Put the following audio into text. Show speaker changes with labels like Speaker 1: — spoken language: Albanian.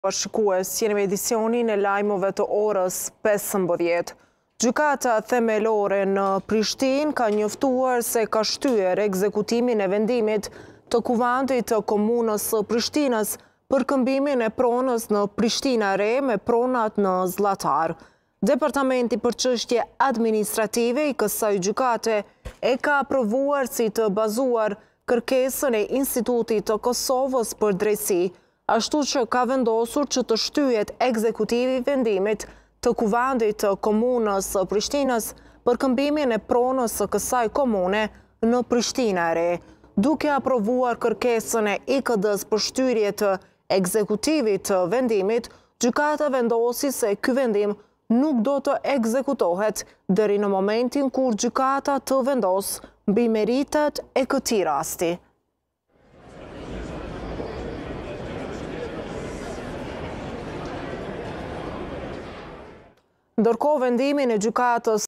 Speaker 1: Shikues, jeni me edicionin e lajmove të orës 15. Gjykata themelore në Prishtinë ka njoftuar se ka shtyer ekzekutimin e vendimit të kuvendit të komunës së Prishtinës për këmbimin e pronës në Prishtina Re me pronat në Zllatar. Departamenti për çështje administrative i kësaj gjykate e ka aprovuar si të bazuar kërkesën e Institutit të Kosovës për drejtësi, ashtu që ka vendosur që të shtyhet ekzekutivi vendimit të kuvendit të komunës së Prishtinës për këmbimin e pronës së kësaj komune në Prishtina Re. Duke aprovuar kërkesën e IKD-s për shtyrje të ekzekutivit të vendimit, gjykata vendosi se ky vendim nuk do të ekzekutohet deri në momentin kur gjykata të vendos mbi meritat e këtij rasti. Ndërkohë vendimin e gjykatës